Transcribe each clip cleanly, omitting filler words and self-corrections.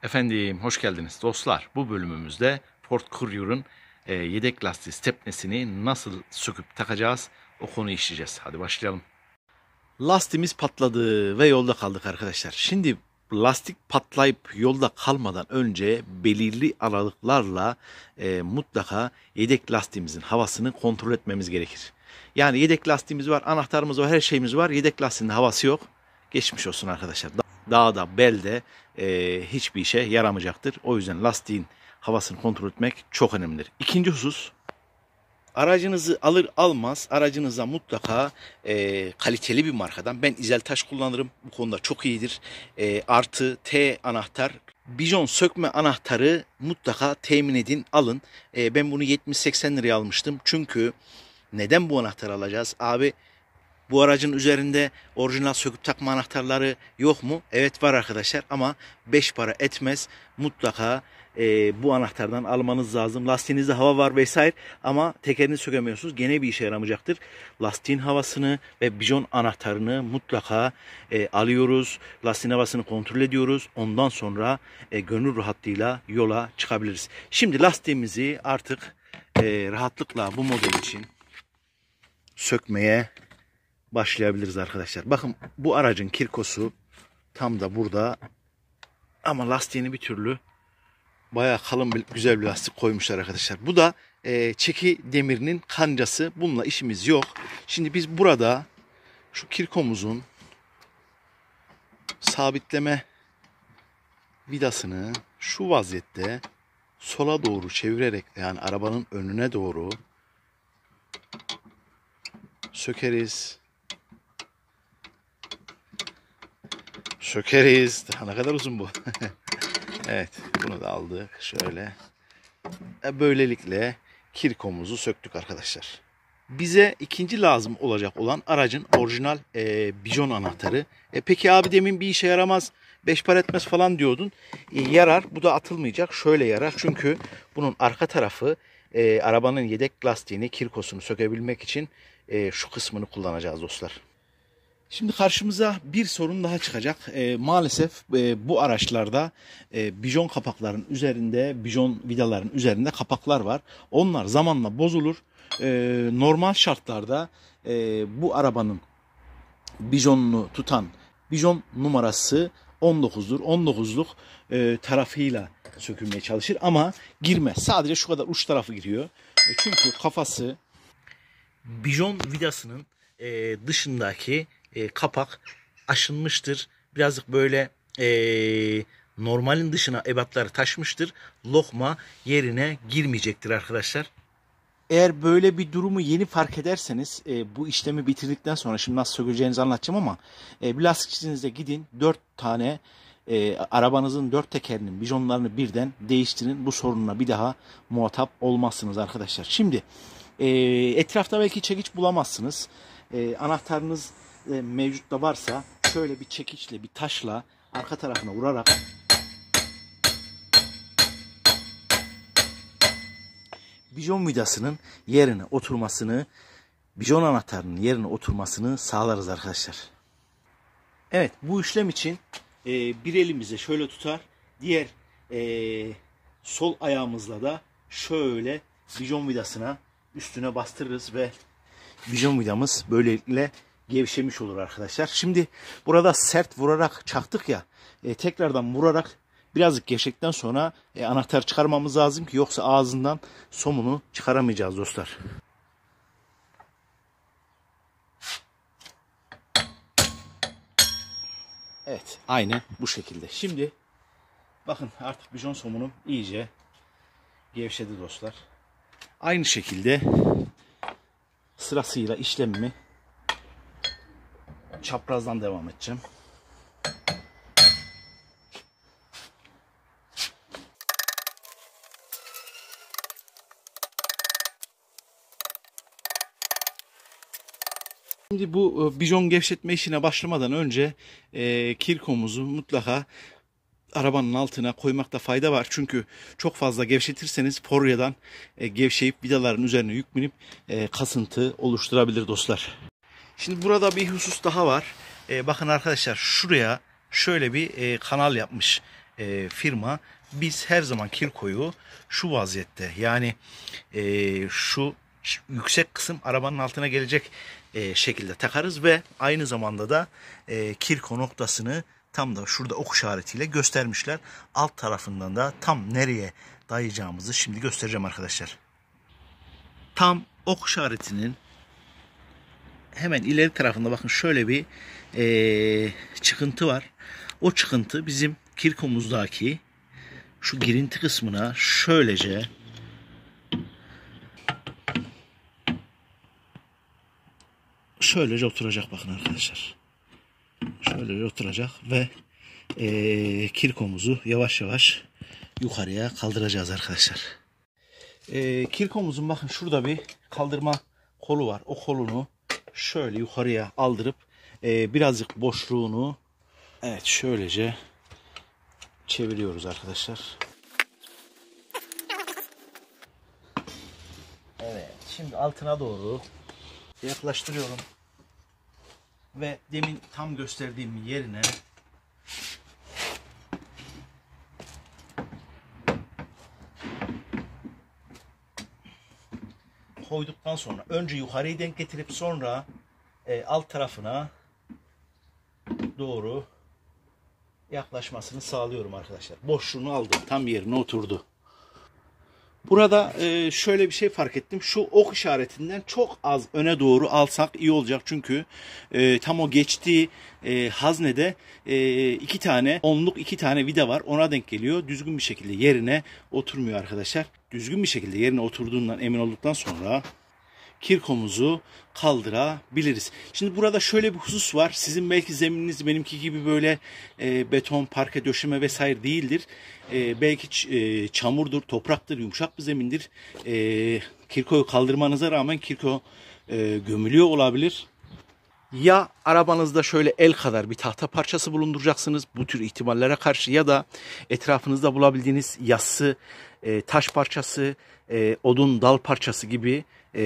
Efendim hoş geldiniz dostlar. Bu bölümümüzde Ford Courier'ın yedek lastiği stepnesini nasıl söküp takacağız o konuyu işleyeceğiz. Hadi başlayalım. Lastiğimiz patladı ve yolda kaldık arkadaşlar. Şimdi lastik patlayıp yolda kalmadan önce belirli aralıklarla mutlaka yedek lastiğimizin havasını kontrol etmemiz gerekir. Yani yedek lastiğimiz var, anahtarımız var, her şeyimiz var. Yedek lastiğin havası yok. Geçmiş olsun arkadaşlar. Dağda, belde hiçbir işe yaramayacaktır. O yüzden lastiğin havasını kontrol etmek çok önemlidir. İkinci husus, aracınızı alır almaz aracınıza mutlaka kaliteli bir markadan, ben İzeltaş kullanırım. Bu konuda çok iyidir. Artı T anahtar, bijon sökme anahtarı mutlaka temin edin, alın. Ben bunu 70-80 liraya almıştım. Çünkü neden bu anahtarı alacağız? Abi, bu aracın üzerinde orijinal söküp takma anahtarları yok mu? Evet, var arkadaşlar, ama 5 para etmez. Mutlaka bu anahtardan almanız lazım. Lastiğinizde hava var vesaire ama tekerini sökemiyorsunuz. Gene bir işe yaramayacaktır. Lastiğin havasını ve bijon anahtarını mutlaka alıyoruz. Lastiğin havasını kontrol ediyoruz. Ondan sonra gönül rahatlığıyla yola çıkabiliriz. Şimdi lastiğimizi artık rahatlıkla bu model için sökmeye başlayabiliriz arkadaşlar. Bakın, bu aracın kirkosu tam da burada. Ama lastiğini bir türlü bayağı kalın güzel bir lastik koymuşlar arkadaşlar. Bu da çeki demirinin kancası. Bununla işimiz yok. Şimdi biz burada şu kirkomuzun sabitleme vidasını şu vaziyette sola doğru çevirerek, yani arabanın önüne doğru sökeriz. Sökeriz. Daha ne kadar uzun bu. Evet, bunu da aldık. Şöyle. Böylelikle kirkomuzu söktük arkadaşlar. Bize ikinci lazım olacak olan aracın orijinal bijon anahtarı. Peki abi, demin bir işe yaramaz, 5 para etmez falan diyordun. Yarar. Bu da atılmayacak. Şöyle yarar. Çünkü bunun arka tarafı arabanın yedek lastiğini, kirkosunu sökebilmek için şu kısmını kullanacağız dostlar. Şimdi karşımıza bir sorun daha çıkacak. Maalesef bu araçlarda bijon kapakların üzerinde, bijon vidaların üzerinde kapaklar var. Onlar zamanla bozulur. Normal şartlarda bu arabanın bijonunu tutan bijon numarası 19'dur. 19'luk tarafıyla sökülmeye çalışır ama girmez. Sadece şu kadar uç tarafı giriyor. Çünkü kafası bijon vidasının dışındaki kapak aşınmıştır. Birazcık böyle normalin dışına ebatları taşmıştır. Lokma yerine girmeyecektir arkadaşlar. Eğer böyle bir durumu yeni fark ederseniz bu işlemi bitirdikten sonra, şimdi nasıl söküleceğinizi anlatacağım ama bir lastikçinize gidin, 4 tane arabanızın 4 tekerinin bijonlarını birden değiştirin. Bu sorunla bir daha muhatap olmazsınız arkadaşlar. Şimdi etrafta belki çekiç bulamazsınız. Anahtarınız mevcut da varsa şöyle bir çekiçle, bir taşla arka tarafına vurarak bijon vidasının yerine oturmasını, bijon anahtarının yerine oturmasını sağlarız arkadaşlar. Evet, bu işlem için bir elimize şöyle tutar, diğer sol ayağımızla da şöyle bijon vidasına üstüne bastırırız ve bijon vidamız böylelikle gevşemiş olur arkadaşlar. Şimdi burada sert vurarak çaktık ya, tekrardan vurarak birazcık gevşekten sonra anahtarı çıkarmamız lazım ki yoksa ağzından somunu çıkaramayacağız dostlar. Evet, aynen bu şekilde. Şimdi bakın, artık bijon somunum iyice gevşedi dostlar. Aynı şekilde sırasıyla işlemimi çaprazdan devam edeceğim. Şimdi bu bijon gevşetme işine başlamadan önce kirkomuzu mutlaka arabanın altına koymakta fayda var. Çünkü çok fazla gevşetirseniz foryadan gevşeyip vidaların üzerine yük binip kasıntı oluşturabilir dostlar. Şimdi burada bir husus daha var. Bakın arkadaşlar, şuraya şöyle bir kanal yapmış firma. Biz her zaman Kirko'yu şu vaziyette, yani şu yüksek kısım arabanın altına gelecek şekilde takarız ve aynı zamanda da Kirko noktasını tam da şurada ok işaretiyle göstermişler. Alt tarafından da tam nereye dayayacağımızı şimdi göstereceğim arkadaşlar. Tam ok işaretinin hemen ileri tarafında bakın şöyle bir çıkıntı var. O çıkıntı bizim Kirko'muzdaki şu girinti kısmına şöylece oturacak bakın arkadaşlar. Şöylece oturacak ve Kirko'muzu yavaş yavaş yukarıya kaldıracağız arkadaşlar. Kirko'muzun bakın şurada bir kaldırma kolu var. O kolunu şöyle yukarıya aldırıp birazcık boşluğunu şöylece çeviriyoruz arkadaşlar. Evet, şimdi altına doğru yaklaştırıyorum ve demin tam gösterdiğim yerine koyduktan sonra önce yukarıyı denk getirip sonra alt tarafına doğru yaklaşmasını sağlıyorum arkadaşlar. Boşluğunu aldım. Tam yerine oturdu. Burada şöyle bir şey fark ettim. Şu ok işaretinden çok az öne doğru alsak iyi olacak. Çünkü tam o geçtiği haznede iki tane onluk iki tane vida var. Ona denk geliyor. Düzgün bir şekilde yerine oturmuyor arkadaşlar. Düzgün bir şekilde yerine oturduğundan emin olduktan sonra Kirko'muzu kaldırabiliriz. Şimdi burada şöyle bir husus var. Sizin belki zemininiz benimki gibi böyle beton, parke, döşeme vesaire değildir. Belki çamurdur, topraktır, yumuşak bir zemindir. Kirko'yu kaldırmanıza rağmen Kirko gömülüyor olabilir. Ya arabanızda şöyle el kadar bir tahta parçası bulunduracaksınız bu tür ihtimallere karşı, ya da etrafınızda bulabildiğiniz yassı, taş parçası, odun dal parçası gibi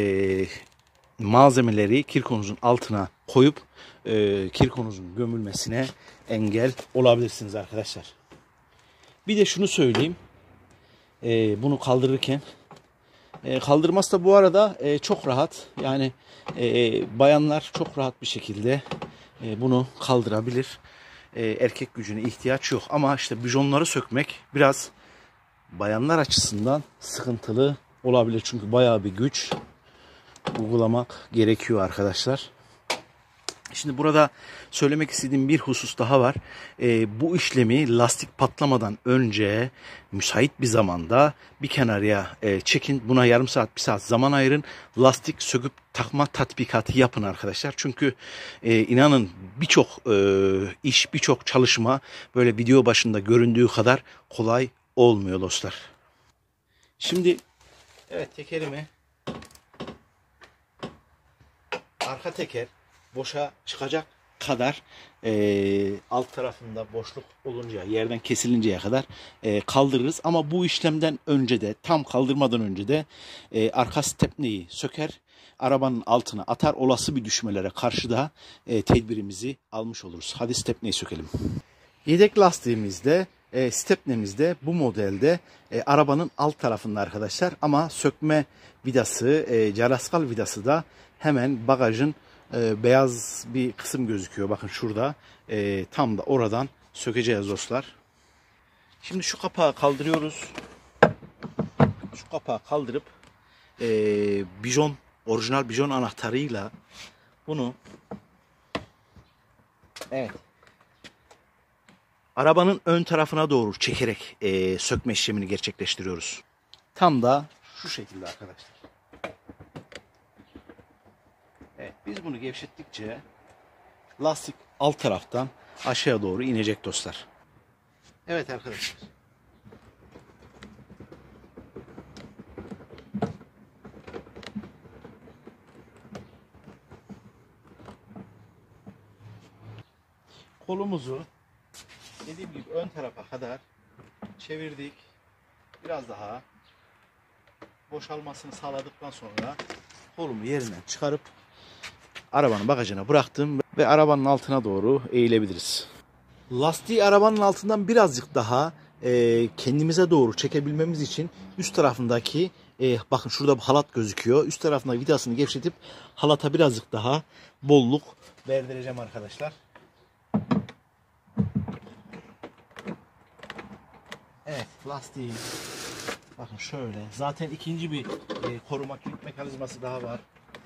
malzemeleri Kirko'nuzun altına koyup Kirko'nuzun gömülmesine engel olabilirsiniz arkadaşlar. Bir de şunu söyleyeyim, bunu kaldırırken kaldırması da bu arada çok rahat, yani bayanlar çok rahat bir şekilde bunu kaldırabilir. Erkek gücüne ihtiyaç yok ama işte bijonları sökmek biraz bayanlar açısından sıkıntılı olabilir, çünkü bayağı bir güç uygulamak gerekiyor arkadaşlar. Şimdi burada söylemek istediğim bir husus daha var. Bu işlemi lastik patlamadan önce müsait bir zamanda bir kenarıya çekin. Buna yarım saat, bir saat zaman ayırın. Lastik söküp takma tatbikatı yapın arkadaşlar. Çünkü inanın birçok iş, birçok çalışma böyle video başında göründüğü kadar kolay olmuyor dostlar. Şimdi evet, tekerimi, arka teker boşa çıkacak kadar alt tarafında boşluk olunca, yerden kesilinceye kadar kaldırırız. Ama bu işlemden önce de, tam kaldırmadan önce de arka stepneyi söker, arabanın altına atar. Olası bir düşmelere karşı da tedbirimizi almış oluruz. Hadi stepneyi sökelim. Yedek lastiğimizde, stepnemizde bu modelde arabanın alt tarafında arkadaşlar, ama sökme vidası, caraskal vidası da hemen bagajın beyaz bir kısım gözüküyor. Bakın şurada. Tam da oradan sökeceğiz dostlar. Şimdi şu kapağı kaldırıyoruz. Şu kapağı kaldırıp bijon, orijinal bijon anahtarıyla bunu arabanın ön tarafına doğru çekerek sökme işlemini gerçekleştiriyoruz. Tam da şu şekilde arkadaşlar. Evet, biz bunu gevşettikçe lastik alt taraftan aşağıya doğru inecek dostlar. Evet arkadaşlar. Kolumuzu dediğim gibi ön tarafa kadar çevirdik. Biraz daha boşalmasını sağladıktan sonra kolumu yerinden çıkarıp arabanın bagajına bıraktım ve arabanın altına doğru eğilebiliriz. Lastiği arabanın altından birazcık daha kendimize doğru çekebilmemiz için üst tarafındaki bakın şurada bir halat gözüküyor. Üst tarafındaki vidasını gevşetip halata birazcık daha bolluk verdireceğim arkadaşlar. Evet, lastiği bakın şöyle. Zaten ikinci bir koruma kilit mekanizması daha var.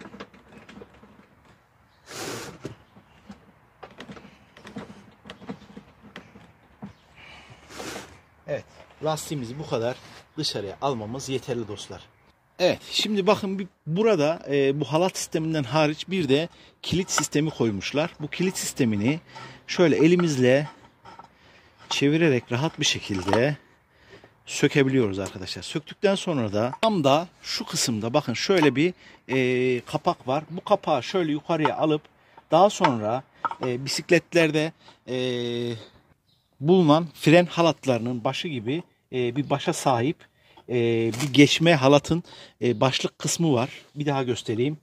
Evet, lastiğimizi bu kadar dışarıya almamız yeterli dostlar. Evet, şimdi bakın burada bu halat sisteminden hariç bir de kilit sistemi koymuşlar. Bu kilit sistemini şöyle elimizle çevirerek rahat bir şekilde sökebiliyoruz arkadaşlar. Söktükten sonra da tam da şu kısımda bakın şöyle bir kapak var. Bu kapağı şöyle yukarıya alıp daha sonra bisikletlerde bulunan fren halatlarının başı gibi bir başa sahip bir geçme halatın başlık kısmı var. Bir daha göstereyim.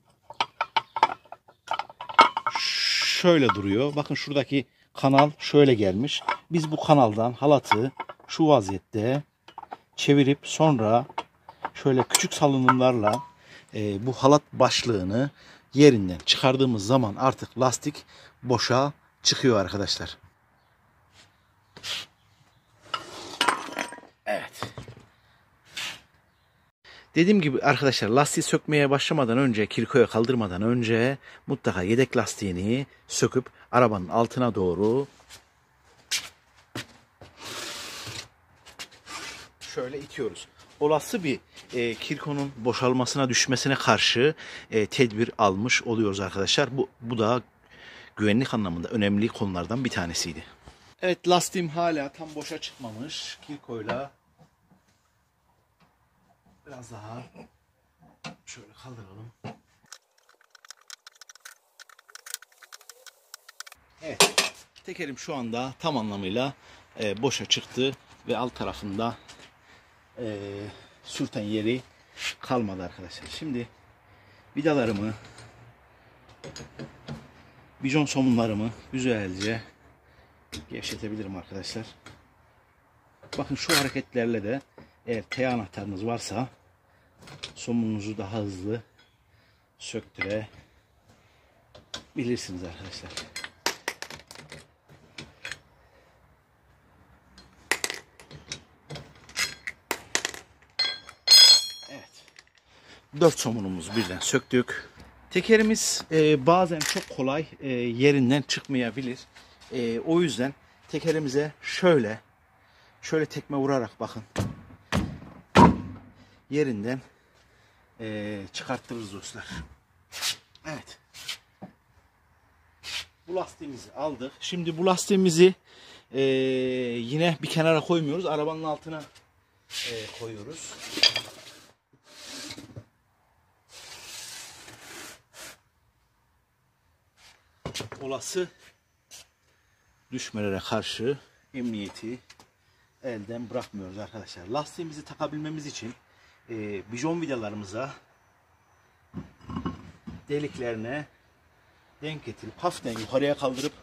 Şöyle duruyor. Bakın şuradaki kanal şöyle gelmiş. Biz bu kanaldan halatı şu vaziyette çevirip sonra şöyle küçük salınımlarla bu halat başlığını yerinden çıkardığımız zaman artık lastik boşa çıkıyor arkadaşlar. Evet. Dediğim gibi arkadaşlar lastiği sökmeye başlamadan önce, kirkoya kaldırmadan önce mutlaka yedek lastiğini söküp arabanın altına doğru şöyle itiyoruz. Olası bir kirkonun boşalmasına düşmesine karşı tedbir almış oluyoruz arkadaşlar. Bu da güvenlik anlamında önemli konulardan bir tanesiydi. Evet, lastiğim hala tam boşa çıkmamış. Kirkoyla biraz daha şöyle kaldıralım. Evet, tekerim şu anda tam anlamıyla boşa çıktı ve alt tarafında sürten yeri kalmadı arkadaşlar. Şimdi vidalarımı, bijon somunlarımı güzelce gevşetebilirim arkadaşlar. Bakın şu hareketlerle de eğer T anahtarınız varsa somununuzu daha hızlı söktürebilirsiniz arkadaşlar. Evet. 4 somunumuzu birden söktük. Tekerimiz bazen çok kolay yerinden çıkmayabilir. O yüzden tekerimize şöyle tekme vurarak bakın yerinden çıkarttırırız dostlar. Evet. Bu lastiğimizi aldık. Şimdi bu lastiğimizi yine bir kenara koymuyoruz. Arabanın altına koyuyoruz. Olası düşmelere karşı emniyeti elden bırakmıyoruz arkadaşlar. Lastiğimizi takabilmemiz için bijon vidalarımıza deliklerine denk getirip hafiften yukarıya kaldırıp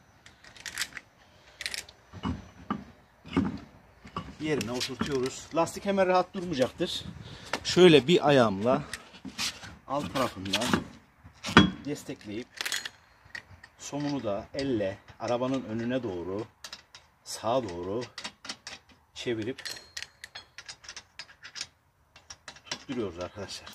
yerine oturtuyoruz. Lastik hemen rahat durmayacaktır. Şöyle bir ayağımla alt tarafından destekleyip somunu da elle arabanın önüne doğru, sağa doğru çevirip tutturuyoruz arkadaşlar.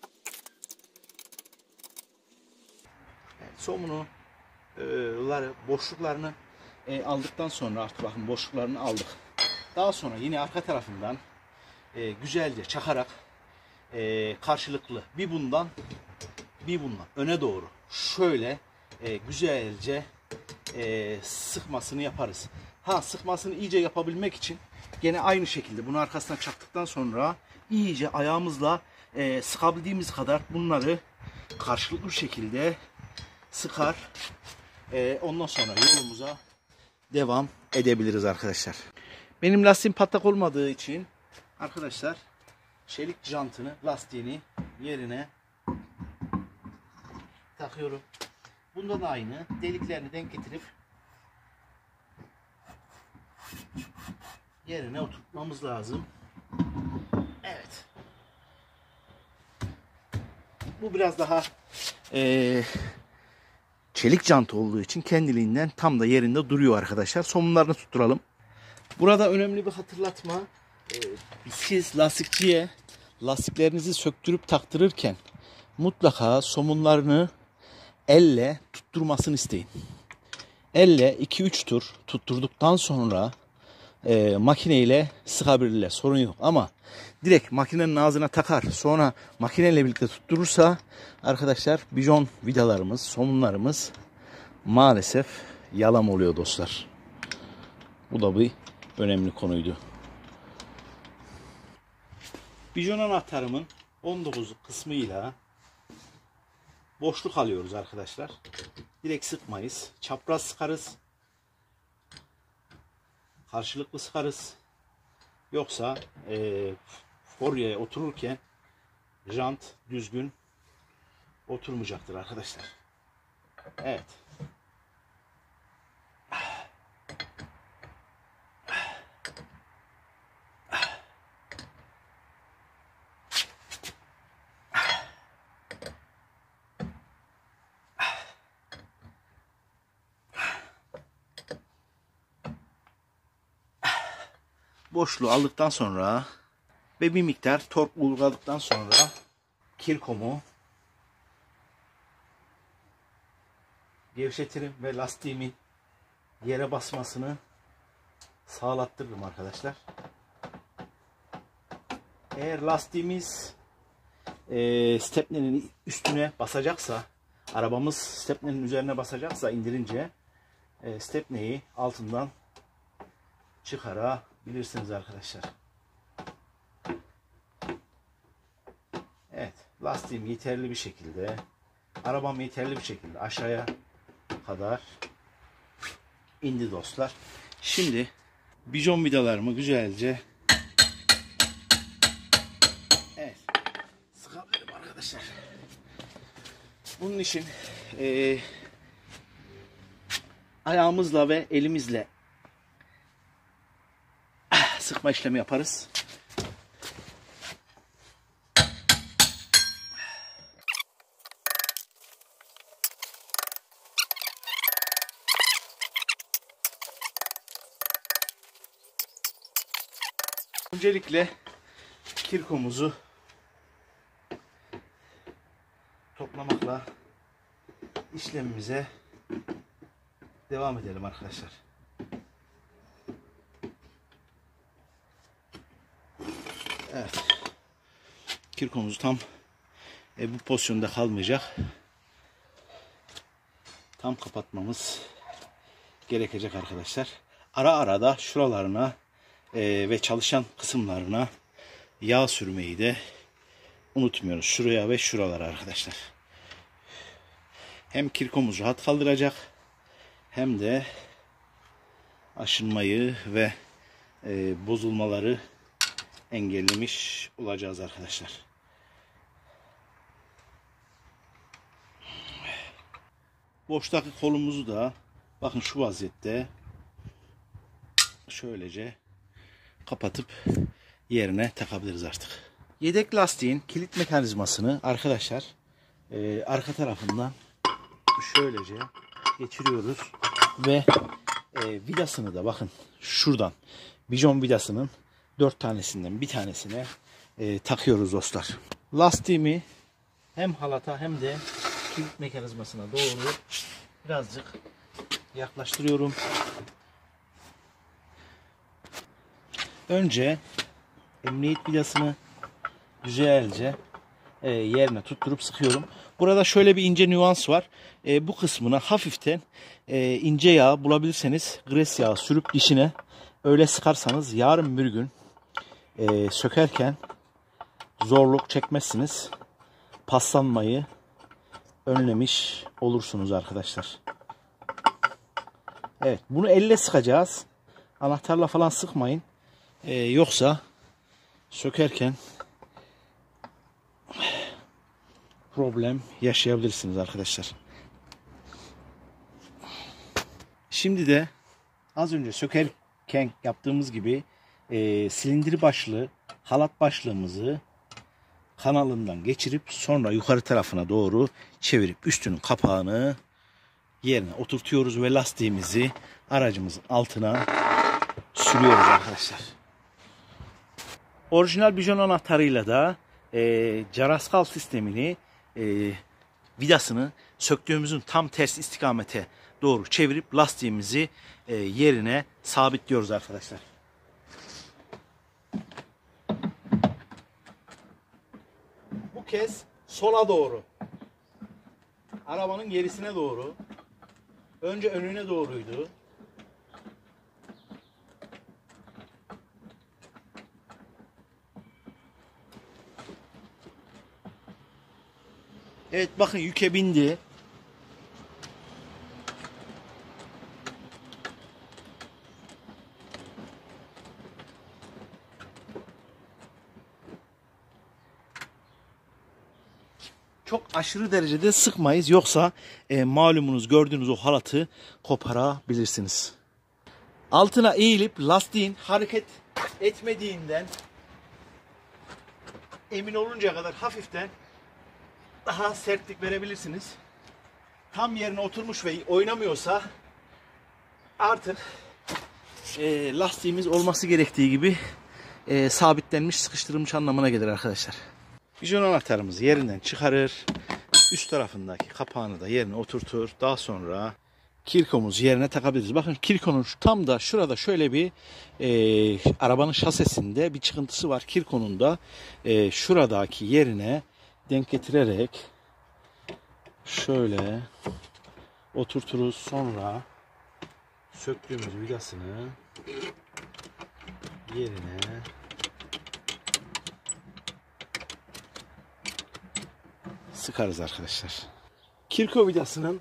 Evet, somunu boşluklarını aldıktan sonra artık bakın boşluklarını aldık. Daha sonra yine arka tarafından güzelce çakarak karşılıklı bir bundan öne doğru şöyle güzelce sıkmasını yaparız. Sıkmasını iyice yapabilmek için gene aynı şekilde bunu arkasına çaktıktan sonra iyice ayağımızla sıkabildiğimiz kadar bunları karşılıklı bir şekilde sıkar. Ondan sonra yolumuza devam edebiliriz arkadaşlar. Benim lastiğim patlak olmadığı için arkadaşlar çelik jantını, lastiğini yerine takıyorum. Bunda da aynı. Deliklerini denk getirip yerine oturtmamız lazım. Evet. Bu biraz daha çelik jantı olduğu için kendiliğinden tam da yerinde duruyor arkadaşlar. Somunlarını tutturalım. Burada önemli bir hatırlatma. Siz lastikçiye lastiklerinizi söktürüp taktırırken mutlaka somunlarını elle tutturmasını isteyin. Elle 2-3 tur tutturduktan sonra makineyle sıkabilirler. Sorun yok. Ama direkt makinenin ağzına takar sonra makineyle birlikte tutturursa arkadaşlar bijon vidalarımız, somunlarımız maalesef yalan oluyor dostlar. Bu da bir önemli konuydu. Bijon anahtarımın 19 kısmıyla boşluk alıyoruz arkadaşlar. Direkt sıkmayız. Çapraz sıkarız. Karşılıklı sıkarız. Yoksa forya otururken jant düzgün oturmayacaktır arkadaşlar. Evet. Boşluğu aldıktan sonra ve bir miktar tork uyguladıktan sonra kirkomu gevşetirim ve lastiğimin yere basmasını sağlattırırım arkadaşlar. Eğer lastiğimiz stepnenin üstüne basacaksa, arabamız stepnenin üzerine basacaksa indirince stepneyi altından çıkarabilirsiniz arkadaşlar. Evet, lastiğim yeterli bir şekilde, arabam yeterli bir şekilde aşağıya kadar indi dostlar. Şimdi bijon vidalarımı güzelce sıkabilirim arkadaşlar. Bunun için ayağımızla ve elimizle sıkma işlemi yaparız. Öncelikle kirkomuzu toplamakla işlemimize devam edelim arkadaşlar. Evet. Kirkomuz tam bu pozisyonda kalmayacak. Tam kapatmamız gerekecek arkadaşlar. Ara ara da şuralarına ve çalışan kısımlarına yağ sürmeyi de unutmuyoruz. Şuraya ve şuralara arkadaşlar. Hem kirkomuz rahat kaldıracak hem de aşınmayı ve bozulmaları engellemiş olacağız arkadaşlar. Boştaki kolumuzu da bakın şu vaziyette şöylece kapatıp yerine takabiliriz artık. Yedek lastiğin kilit mekanizmasını arkadaşlar arka tarafından şöylece geçiriyoruz ve vidasını da bakın şuradan bijon vidasının 4 tanesinden bir tanesine takıyoruz dostlar. Lastiğimi hem halata hem de kilit mekanizmasına doğru birazcık yaklaştırıyorum. Önce emniyet vidasını güzelce yerine tutturup sıkıyorum. Burada şöyle bir ince nüans var. Bu kısmına hafiften ince yağ bulabilirseniz gres yağı sürüp dişine öyle sıkarsanız yarın bir gün sökerken zorluk çekmezsiniz. Paslanmayı önlemiş olursunuz arkadaşlar. Evet, bunu elle sıkacağız. Anahtarla falan sıkmayın. Yoksa sökerken problem yaşayabilirsiniz arkadaşlar. Şimdi de az önce sökerken yaptığımız gibi silindir başlı halat başlığımızı kanalından geçirip sonra yukarı tarafına doğru çevirip üstünün kapağını yerine oturtuyoruz ve lastiğimizi aracımızın altına sürüyoruz arkadaşlar. Orijinal bijon anahtarıyla da caraskal sistemini vidasını söktüğümüzün tam ters istikamete doğru çevirip lastiğimizi yerine sabitliyoruz arkadaşlar. Bu kez sola doğru. Arabanın gerisine doğru. Önce önüne doğruydu. Evet, bakın yüke bindi. Çok aşırı derecede sıkmayız. Yoksa malumunuz gördüğünüz o halatı koparabilirsiniz. Altına eğilip lastiğin hareket etmediğinden emin oluncaya kadar hafiften daha sertlik verebilirsiniz. Tam yerine oturmuş ve oynamıyorsa artık lastiğimiz olması gerektiği gibi sabitlenmiş, sıkıştırılmış anlamına gelir arkadaşlar. Bijon anahtarımızı yerinden çıkarır. Üst tarafındaki kapağını da yerine oturtur. Daha sonra kirkomuzu yerine takabiliriz. Bakın kirkonun tam da şurada şöyle bir arabanın şasesinde bir çıkıntısı var. Kirkonun da şuradaki yerine denk getirerek şöyle oturturuz. Sonra söktüğümüz vidasını yerine sıkarız arkadaşlar. Kirko vidasının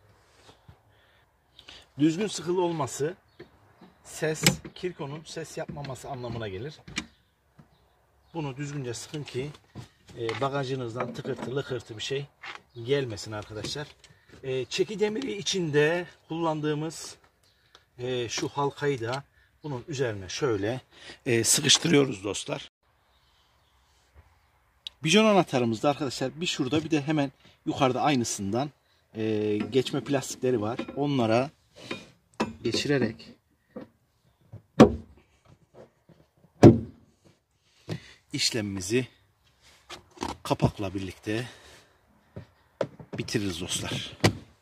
düzgün sıkılı olması kirkonun ses yapmaması anlamına gelir. Bunu düzgünce sıkın ki bagajınızdan tıkırtı lıkırtı bir şey gelmesin arkadaşlar. Çeki demiri içinde kullandığımız şu halkayı da bunun üzerine şöyle sıkıştırıyoruz dostlar. Bijon anahtarımızda arkadaşlar bir şurada bir de hemen yukarıda aynısından geçme plastikleri var. Onlara geçirerek işlemimizi kapakla birlikte bitiririz dostlar.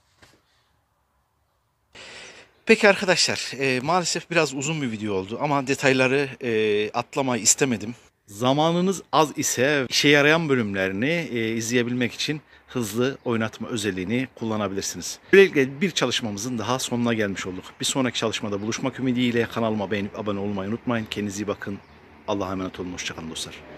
Peki arkadaşlar, maalesef biraz uzun bir video oldu ama detayları atlamayı istemedim. Zamanınız az ise işe yarayan bölümlerini izleyebilmek için hızlı oynatma özelliğini kullanabilirsiniz. Böylelikle bir çalışmamızın daha sonuna gelmiş olduk. Bir sonraki çalışmada buluşmak ümidiyle kanalıma beğenip abone olmayı unutmayın. Kendinize iyi bakın. Allah'a emanet olun. Hoşçakalın dostlar.